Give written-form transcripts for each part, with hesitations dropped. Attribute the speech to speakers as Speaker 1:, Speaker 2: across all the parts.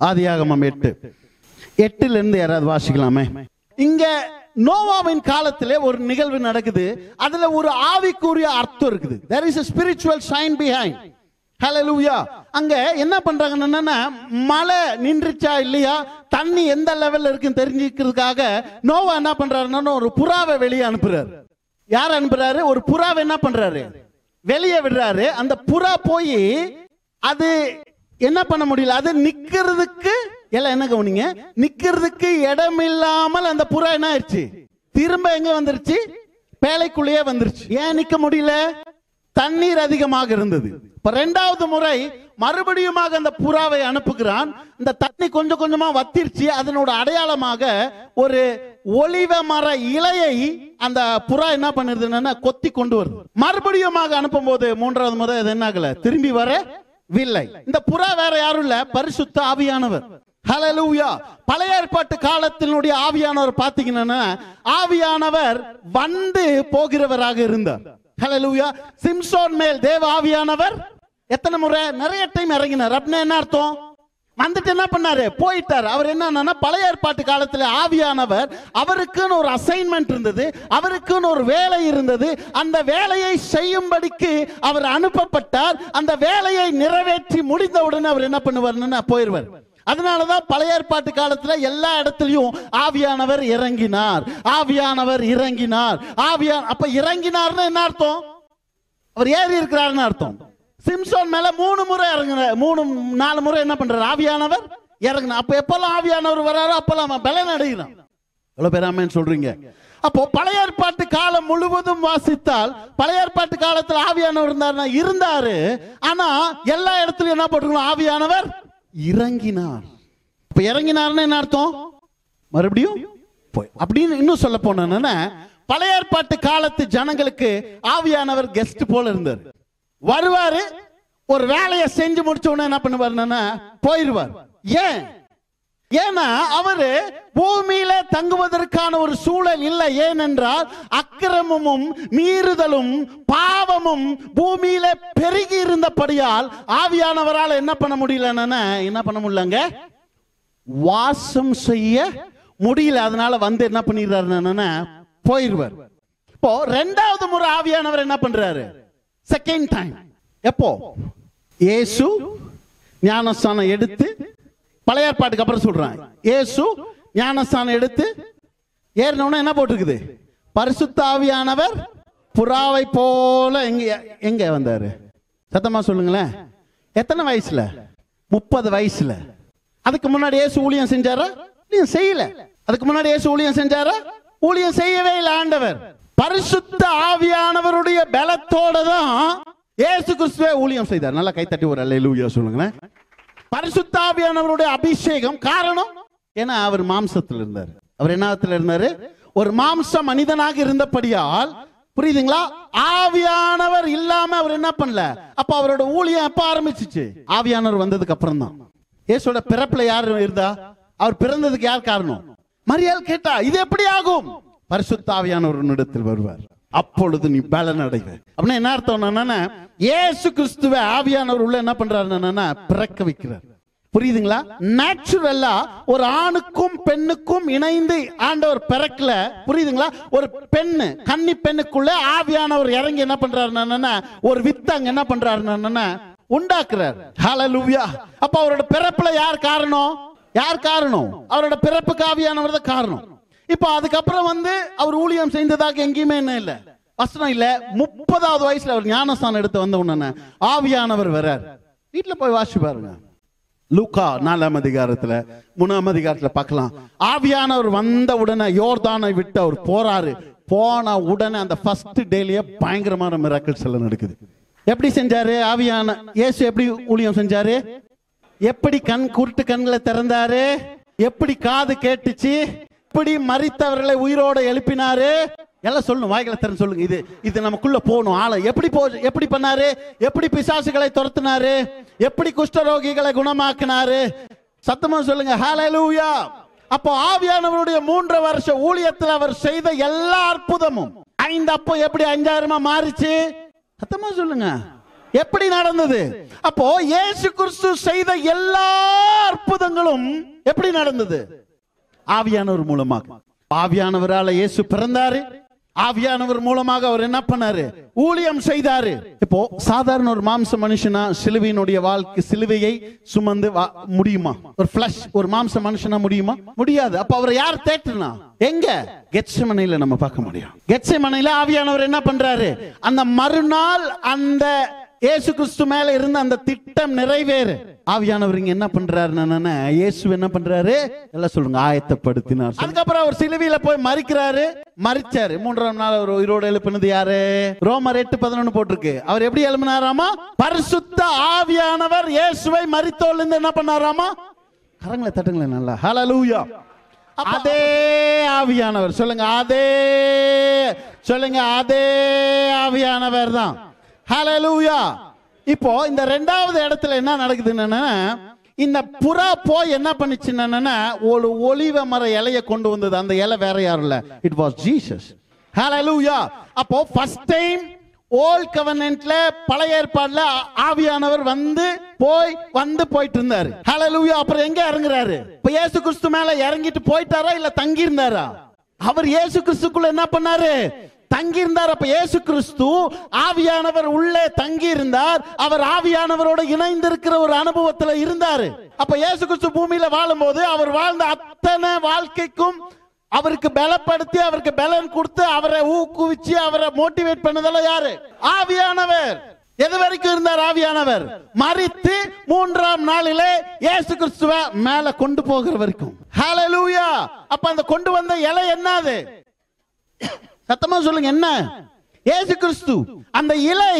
Speaker 1: ஆதியாகமம் 8:8 யாராவது வாசிக்கலாமே. இங்க நோவாவின் காலத்திலே ஒரு நிகழ்வு நடக்குது. அதுல ஒரு ஆவிக்குரிய அர்த்தம் இருக்குது. There is a spiritual sign behind. Hallelujah. அங்க என்ன பண்றாங்கன்னா, மழை நின்றுச்சா இல்லையா, தண்ணி எந்த லெவல்ல இருக்குன்னு தெரிஞ்சுக்கிறதுக்காக நோவா என்ன பண்றாருன்னா ஒரு புறாவை வெளியே அனுப்புறாரு. யார் அனுப்புறாரு? ஒரு புறாவை என்ன பண்றாரு? வெளியே விடுறாரு. அந்த புறா போய் அது என்ன பண்ண முடியல, அது நிக்கிறதுக்கு எல்லாம் என்ன கவனிங்க, நிக்கிறதுக்கு இடம் இல்லாமல் அந்த புறா என்ன ஆயிடுச்சு, திரும்ப எங்க வந்துருச்சு, பேழைக்குள்ளேயே வந்துருச்சு. ஏன் நிக்க முடியல? தண்ணீர் அதிகமாக இருந்தது. இப்ப இரண்டாவது முறை மறுபடியும் அந்த புறாவை அனுப்புகிறான். இந்த தண்ணி கொஞ்சம் கொஞ்சமா வத்திருச்சு. அதனோட அடையாளமாக ஒரு ஒலிவ மர இலையை அந்த புறா என்ன பண்ணுதுன்னா கொத்தி கொண்டு வருது. மறுபடியும் அனுப்பும் போது மூன்றாவது முறை அது என்ன ஆகல, திரும்பி வரவில்லை. இந்த புறா வேற யாரும் இல்ல, பரிசுத்த ஆவியானவர். ஹல்லேலூயா. பழைய ஏற்பாட்டு காலத்தினுடைய ஆவியானவர் பாத்தீங்கன்னா ஆவியானவர் வந்து போகிறவராக இருந்தார். ஹல்லேலூயா. சிம்சோன் மேல் தேவ ஆவியானவர் எத்தனை முறை, நிறைய டைம் இறங்கினார். அப்படின்னா என்ன அர்த்தம்? வந்துட்டு என்ன பண்ணாரு, போயிட்டார். அவர் என்னன்னா பழைய ஏற்பாட்டு காலத்தில் ஆவியானவர் அவருக்குன்னு ஒரு அசைன்மெண்ட் இருந்தது, அவருக்குன்னு ஒரு வேலை இருந்தது. அந்த வேலையை செய்யும்படிக்கு அவர் அனுப்பப்பட்டார். அந்த வேலையை நிறைவேற்றி முடிந்த உடனே அவர் என்ன பண்ணுவார்னா போயிடுவார். அதனாலதான் பழைய ஏற்பாட்டு காலத்துல எல்லா இடத்துலயும் ஆவியானவர் இறங்கினார், ஆவியானவர் இறங்கினார். அப்ப இறங்கினார்னு என்ன அர்த்தம்? அவர் ஏறி இருக்கிறார்னு அர்த்தம். சிம்சோன் மேல 3 முறை இறங்குறார், 3-4 முறை என்ன பண்றாரு, ஆவியானவர் இறங்கினார். அப்ப எப்பெல்லாம் ஆவியானவர் வராரோ அப்பெல்லாம் பலன் அடைகிறான். எவ்வளவு பேர் ஆமென் சொல்றீங்க? அப்போ பழைய ஏற்பாட்டு காலம் முழுவதும் வாசித்தால் பழைய ஏற்பாட்டு காலத்தில் ஆவியானவர் இருந்தாரு. ஆனா எல்லா இடத்துலயும் என்ன போட்டுக்கணும், ஆவியானவர் இறங்கினார். இப்ப இறங்கினார்னு என்ன அர்த்தம்? மறுபடியும் போய். அப்படின்னு இன்னும் சொல்ல போனா பழைய ஏற்பாட்டு காலத்து ஜனங்களுக்கு ஆவியானவர் கெஸ்ட் போல இருந்தார். வருவாரு, ஒரு வேலையை செஞ்சு முடிச்ச உடனே என்ன பண்ணுவாருன்னா போயிருவார். ஏன்னா அவரு பூமியில தங்குவதற்கான ஒரு சூழல் இல்லை. ஏனென்றால் அக்கிரமமும் மீறுதலும் பாவமும் பூமியில பெருகி இருந்தபடியால் ஆவியானவரால் என்ன பண்ண முடியலன்னா, என்ன பண்ண முடியலங்க, வாசம் செய்ய முடியல. அதனால வந்து என்ன பண்ணிடுறாருன்னா போயிருவார். இப்போ இரண்டாவது முறை ஆவியானவர் என்ன பண்றாரு, செகண்ட் டைம். எப்போ? இயேசு ஞானஸ்நானம் எடுத்து, பழைய ஏற்பாட்டுக்கு அப்புறம் சொல்றான், இயேசு ஞானஸ்நானம் எடுத்து ஏறினோன்னு என்ன போட்டிருக்குது, பரிசுத்த ஆவியானவர் புறாவை போல எங்க வந்தாரு? சத்தமா சொல்லுங்களேன். எத்தனை வயசுல? 30 வயசுல. அதுக்கு முன்னாடி இயேசு ஊழியம் செஞ்சாரா? செய்யல. அதுக்கு முன்னாடி இயேசு ஊழியம் செஞ்சாரா? ஊழியம் செய்யவே இல்லை. ஆண்டவர் பரிசுத்த ஆவியானவருடைய பலத்தோட தான் இயேசு கிறிஸ்துவே ஊழியம் செய்தார். நல்லா கைத்தட்டி ஒரு அல்லேலூயா சொல்லுங்களேன். பரிசுத்த ஆவியானவருடைய அபிஷேகம் காரணம், ஏன்னா அவர் மாம்சத்தில் இருந்தார். அவர் என்னத்துல இருந்தாரு? ஒரு மாம்ச மனிதனாக இருந்தபடியால், புரியுதுங்களா? ஆவியானவர் இல்லாம அவர் என்ன பண்ணல. அப்ப அவரோட ஊழியம் எப்ப ஆரம்பிச்சிச்சு? ஆவியானவர் வந்ததுக்கு அப்புறம் தான். இயேசுவோட பிறப்புல யார் இருந்தா? அவர் பிறந்ததுக்கு யார் காரணம்? மரியாள் கேட்டா, இது எப்படி ஆகும்? பரிசுத்த ஆவியானவர் இடத்தில் வருவார், அப்பொழுது நீ பலன் அடைவ. அப்படின்னா என்ன அர்த்தம்? இயேசு கிறிஸ்துவ ஆவியானவர் உள்ள என்ன பண்றாருன்னா பிறக்க வைக்கிறார். புரியுதுங்களா? நேச்சுரலா ஒரு ஆணுக்கும் பெண்ணுக்கும் இணைந்து ஆண்டவர் பிறக்கல. புரியுதுங்களா? ஒரு பெண்ணு, கன்னி பெண்ணுக்குள்ள ஆவியானவர் இறங்கி என்ன பண்றாருன்னா ஒரு வித்தங்க என்ன பண்றாருன்னா உண்டாக்குறார். ஹல்லேலூயா. அப்ப அவரோட பிறப்புல யார் காரணம்? யார் காரணம்? அவரோட பிறப்புக்கு ஆவியானவர் தான் காரணம். இப்ப அதுக்கப்புறம் வந்து அவர் ஊழியம் செய்ததாக எங்கேயுமே என்ன இல்ல, வசனம் இல்ல. 30வது வயசுல அவர் ஞானஸ்நானம் எடுத்து வந்த உடனே ஆவியானவர் வரார். வீட்டுல போய் வாசி பாருங்க. லூக்கா 4ஆம் அதிகாரத்துல 3ஆம் அதிகாரத்துல பார்க்கலாம். ஆவியானவர் வந்த உடனே யோர்தானை விட்டு அவர் போறாரு. போன உடனே அந்த ஃபர்ஸ்ட் டேலயே பயங்கரமான மிராக்கிள்ஸ் எல்லாம் நடக்குது. எப்படி செஞ்சாரு ஆவியான இயேசு? எப்படி ஊழியம் செஞ்சாரு? எப்படி குருட்டு கண்களை திறந்தாரு? எப்படி காது கேட்டுச்சு? எப்படி மரித்தவர்களை உயிரோட எழுப்பினாரு? எல்லாம் சொல்லணும், வாய்களை திறந்து சொல்லுங்க. இது நமக்குள்ள போகணும். ஆளை எப்படி பண்ணாரு? எப்படி பிசாசுகளை துரத்தினாரு? எப்படி குஷ்டரோகிகளை குணமாக்கினாரு? சத்தமா சொல்லுங்க ஹல்லேலூயா. அப்போ ஆவியானவருடைய 3 வருஷ ஊழியத்தில் அவர் செய்த எல்லா அற்புதமும் 5 அப்போ எப்படி 5000 மாறிச்சு? சத்தமா சொல்லுங்க. எப்படி நடந்தது? அப்போ இயேசு கிறிஸ்து செய்த எல்லா அற்புதங்களும் எப்படி நடந்தது? ஆவியானவர் மூலமாக. ஆவியானவரால இயேசு பிறந்தாரு, ஆவியானவர் மூலமாக அவர் என்ன பண்ணாரு? ஊழியம் செய்தாரு. இப்போ சாதாரண ஒரு மாம்ச மனுஷனா சிலுவையினுடைய வாழ்க்கை, சிலுவையை சுமந்து முடியுமா? ஒரு ஃபிளஷ், ஒரு மாம்ச மனுஷனா முடியுமா? முடியாது. அப்ப அவர் யார் தேற்றினா? எங்க? கெத்செமனையில நம்ம பார்க்க முடியும். கெத்செமனையில ஆவியானவர் என்ன பண்றாரு? அந்த மறுநாள் அந்த இயேசு கிறிஸ்து மேல இருந்த அந்த திட்டம் நிறைவேறு. ஆவியானவர் இங்க என்ன பண்றாரு? இயேசு என்ன பண்றாரு? எல்லாம் சொல்லுங்க, ஆயத்தப்படுத்தினார். அதுக்கப்புறம் அவர் சிலுவையில போய் மரிக்கிறாரு, மரிச்சாரு. 3ஆம் நாள் அவர் உயிரோடு எழுப்பினது யாரு? ரோமர் 8:11 போட்டிருக்கு. அவர் எப்படி எழுப்பினாராமா? பரிசுத்த ஆவியானவர் இயேசுவை மரித்தோலிருந்து என்ன பண்ணாராமா? கரங்களை தட்டுங்களேன் நல்லா. ஹல்லேலூயா. அதே ஆவியானவர், சொல்லுங்க அதே, சொல்லுங்க அதே ஆவியானவர் தான். ஹல்லேலூயா. இப்போ இந்த இரண்டாவது இடத்துல என்ன நடக்குதுன்னா, இந்த புறா போய் என்ன பண்ணுச்சுன்னா ஒரு ஒலிவ மர இலையை கொண்டு வந்தது. அந்த இலை வேற யாரும் இல்ல, இட் வாஸ் ஜீசஸ். ஹல்லேலூயா. அப்போ ஃபர்ஸ்ட் டைம் ஓல்ட் கவர்னன்ட்ல, பழைய ஏற்பாடுல ஆவியானவர் போயிட்டு இருந்தாரு. ஹல்லேலூயா. அப்புறம் எங்க இறங்குறாரு? இப்ப இயேசு கிறிஸ்து மேல இறங்கிட்டு போயிட்டாரா இல்ல தங்கி இருந்தாரா? அவர் இயேசு கிறிஸ்துக்குள்ள என்ன பண்ணாரு? தங்கி இருந்தார். அப்ப இயேசு கிறிஸ்து ஆவியானவர் உள்ளே தங்கி இருந்தார். அவர் ஆவியானவரோட இணைந்திருக்கிற ஒரு அனுபவத்துல இருந்தாரு. அப்ப இயேசு கிறிஸ்து பூமியில வாழும்போது அவர் வாழ்ந்த அத்தனை வாழ்க்கைக்கும் அவருக்கு பலப்படுத்தி, அவருக்கு பலன் கொடுத்து, அவரை ஊக்குவிச்சு, அவரை மோட்டிவேட் பண்ணதெல்லாம் யாரு? ஆவியானவர். எது வரைக்கும் இருந்தார் ஆவியானவர்? மரித்து 3ஆம் நாளிலே இயேசு கிறிஸ்துவை மேல கொண்டு போகிற வரைக்கும். ஹல்லேலூயா. அப்ப அந்த கொண்டு வந்த இலை என்னது? சத்தமா சொல்லுங்க, என்ன? இயேசு கிறிஸ்து. அந்த இலை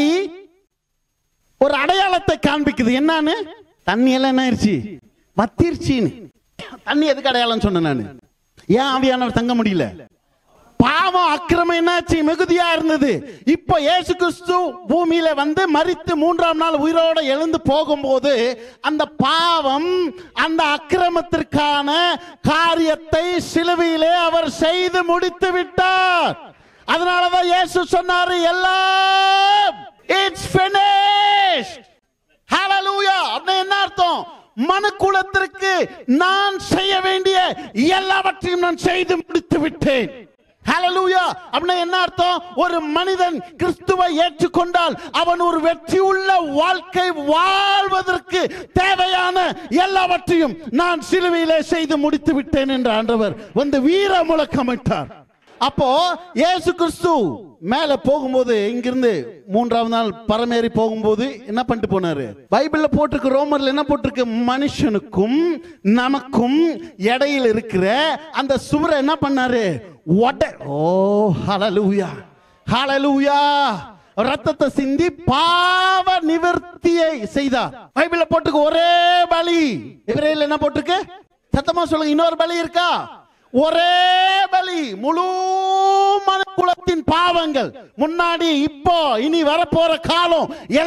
Speaker 1: ஒரு அடையாளத்தை காண்பிக்குது. என்னன்னு? தண்ணி எல்லாம் என்ன ஆயிடுச்சு? வத்திருச்சின்னு. தண்ணி எதுக்கு அடையாளம் சொன்னேன் நானு? ஏன் ஆவியானவர் தங்க முடியல? பாவம், அக்கிரமம் என்னாச்சு? மிகுதியா இருந்தது. இப்போ இயேசு கிறிஸ்து பூமியில வந்து மரித்து 3ஆம் நாள் உயிரோட எழுந்து போகும்போது அந்த பாவம், அந்த அக்கிரமத்திற்கான காரியத்தை சிலுவையிலே அவர் செய்து முடித்து விட்டார். அதனாலதான் இயேசு சொன்னாரு, எல்லாம் இட்ஸ் finished. ஹல்லேலூயா. அப்படி என்ன அர்த்தம்? மனுக்குலத்திற்கு நான் செய்ய வேண்டிய எல்லாவற்றையும் நான் செய்து முடித்து விட்டேன். ஹல்லேலூயா. அப்படின்னா என்ன அர்த்தம்? ஒரு மனிதன் கிறிஸ்துவை ஏற்றுக்கொண்டால் அவன் ஒரு வெற்றியுள்ள வாழ்க்கை வாழ்வதற்கு தேவையான எல்லாவற்றையும் நான் சிலுவையிலே செய்து முடித்து விட்டேன் என்று ஆண்டவர் வந்து வீர முழக்கமிட்டார். அப்போ இயேசு கிறிஸ்து மேல போகும்போது, இங்கிருந்து 3ஆம் நாள் பரமேறி போகும்போது என்ன பண்ணிட்டு போனாரு? பைபிள்ல போட்டிருக்கு, ரோமர்ல என்ன போட்டிருக்கு? மனுஷனுக்கும் நமக்கும் இடையில் இருக்கிற அந்த சுவரை என்ன பண்ணாரு? ஓ ஹல்லேலூயா, ஹல்லேலூயா. ரத்தத்தை சிந்தி பாவ நிவர்த்தியை செய்தார். பைபிள்ல போட்டிருக்கு ஒரே பலி. எபிரேயர்ல என்ன போட்டிருக்கு? சத்தமா சொல்லுங்க, இன்னொரு பலி இருக்கா? ஒரே பலி. முழு மனுக்குலத்தின் பாவங்கள் முன்னாடி, இப்போ, இனி வரப்போற காலம்,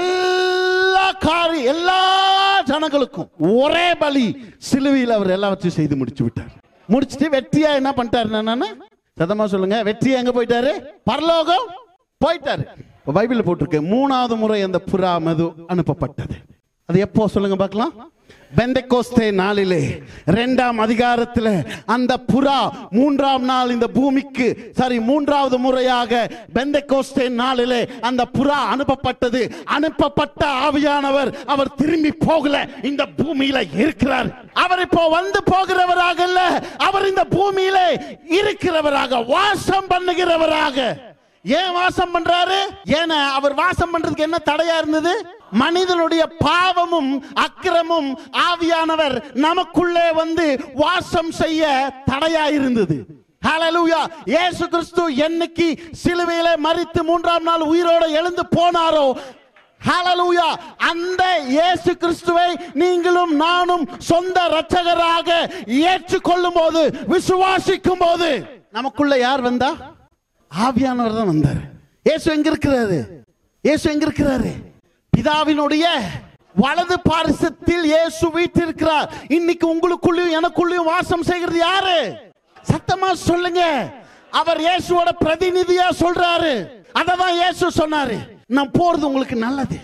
Speaker 1: எல்லா ஜனங்களுக்கும் ஒரே பலி. சிலுவையில் அவர் எல்லாவற்றையும் செய்து முடிச்சு விட்டார். முடிச்சுட்டு வெற்றியா என்ன பண்ணிட்டாரு? சத்தமா சொல்லுங்க, வெற்றியா எங்க போயிட்டாரு? பரலோகம் போயிட்டாரு. பைபிள் போட்டிருக்கு 3வது முறை அந்த புறா மது அனுப்பப்பட்டது. அது எப்போ சொல்லுங்க பார்க்கலாம்? பெந்தெகோஸ்தே நாளிலே 2ஆம் அதிகாரத்தில் அந்த புறா 3ஆம் நாள் இந்த பூமிக்கு, 3வது முறையாக பெந்தெகோஸ்தே நாளிலே அந்த புறா அனுப்பப்பட்டது. அனுப்பப்பட்ட ஆவியானவர் அவர் திரும்பி போகல, இந்த பூமியில இருக்கிறார். அவர் இப்போ வந்து போகிறவராக இல்ல, அவர் இந்த பூமியிலே இருக்கிறவராக, வாசம் பண்ணுகிறவராக. ஏன் வாசம் பண்றாரு? ஏன்னா அவர் வாசம் பண்றதுக்கு என்ன தடையா இருந்தது? மனிதனுடைய பாவமும் அக்கிரமும் ஆவியானவர் நமக்குள்ளே வந்து வாசம் செய்ய தடையா இருந்தது. ஹல்லேலூயா. இயேசு கிறிஸ்து என்னைக்கு சிலுவையிலே மரித்து 3ஆம் நாள் உயிரோடு எழுந்து போனாரோ, ஹல்லேலூயா, அந்த இயேசு கிறிஸ்துவை நீங்களும் நானும் சொந்த இரட்சகராக ஏற்றுக்கொள்ளும் போது, விசுவாசிக்கும் போது, நமக்குள்ள யார் வந்தா? ஆவியானவர் தான் வந்தார். இயேசு எங்க இருக்கிறாரு? இயேசு எங்க இருக்கிறாரு? பிதாவினுடைய வலது பாரிசத்தில் இயேசு வீற்றிருக்கிறார். இன்னைக்கு உங்களுக்குள்ளயும் எனக்குள்ளயும் வாசம் செய்கிறது யாரு? சத்தமா சொல்லுங்க. அவர் இயேசுவோட பிரதிநிதியா சொல்றாரு. அததான் இயேசு சொன்னாரு, நான் போறது உங்களுக்கு நல்லது,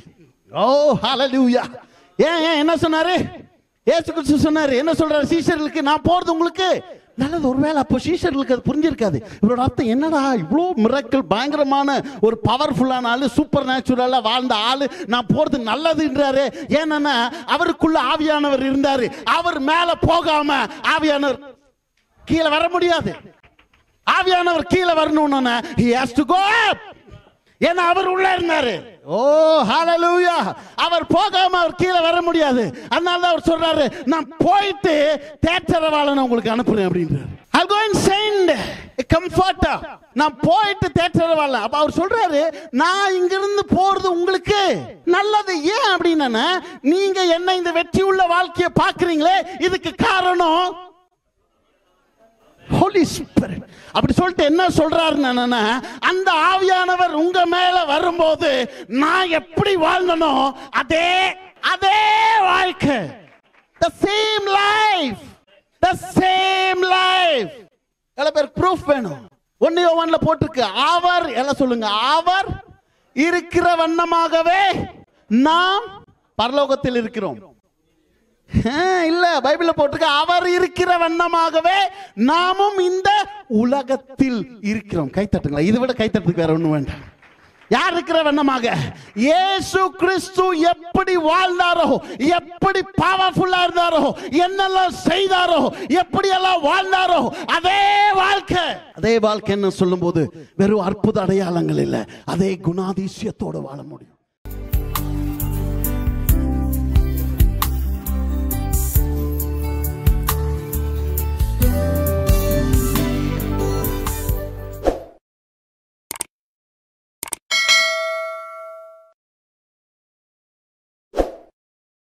Speaker 1: ஓ ஹalleluya. ஏன் என்ன சொன்னாரு? இயேசு கிறிஸ்து சொன்னாரு, என்ன சொல்றாரு சீஷர்களுக்கு? நான் போறது உங்களுக்கு நல்லது. ஒருவேளை அப்போ சீஷர்களுக்கு அது புரிஞ்சிருக்காது. இவரோட அர்த்தம் என்னடா, இவ்வளோ மிராக்கிள், பயங்கரமான ஒரு பவர்ஃபுல்லான ஆளு, சூப்பர் நேச்சுரலா வாழ்ந்த ஆளு, நான் போறது நல்லதுன்றாரு. ஏன்னா அவருக்குள்ள ஆவியானவர் இருந்தாரு. அவர் மேல போகாம ஆவியானவர் கீழே வர முடியாது. ஆவியானவர் கீழே வரணும்னா he has to go up. ஏன்னா அவர் உள்ள இருந்தாரு. ஓ ஹalleluya. அவர் போகாம அவர் கீழே வர முடியாது. அதனால தான் அவர் சொல்றாரு, நான் போயிட்டு தேற்றரவாளனை உங்களுக்கு அனுப்புறேன் அப்படின்றாரு. I'll go and send a comforter. நான் போயிட்டு தேற்றரவாளன். அப்ப அவர் சொல்றாரு, நான் இங்க இருந்து போறது உங்களுக்கு நல்லது. ஏன் அப்படின்னா, நீங்க என்ன இந்த வெற்றி உள்ள வாழ்க்கையை பாக்குறீங்களே, இதுக்கு காரணம் Holy Spirit. அப்படி சொல்லிட்டு என்ன சொல்றாருன்னா, அந்த ஆவியானவர் உங்க மேல வரும்போது நான் எப்படி வாழ்ந்தனோ அதே வாழ்க்கை, the same life. எல்லாம் பேர் ப்ரூஃப் வேணும். 1 யோவான்ல போட்டிருக்கு, அவர் எல்லாம் சொல்லுங்க, அவர் இருக்கிற வண்ணமாகவே நாம் பரலோகத்தில் இருக்கிறோம். இல்ல, பைபிள்ல போட்டிருக்க, அவர் இருக்கிற வண்ணமாகவே நாமும் இந்த உலகத்தில் இருக்கிறோம். கைத்தட்டுங்களா, இதை விட கைத்தட்டுக்கு வேற ஒண்ணு வேண்டாம். யார் இருக்கிற வண்ணமாக? இயேசு கிறிஸ்து எப்படி வாழ்ந்தாரோ, எப்படி பவர்ஃபுல்லா இருந்தாரோ, என்னெல்லாம் செய்தாரோ, எப்படி எல்லாம் வாழ்ந்தாரோ அதே வாழ்க்கை என்ன சொல்லும் போது வெறும் அற்புத அடையாளங்கள் இல்ல, அதே குணாதிசயத்தோடு வாழ முடியும்.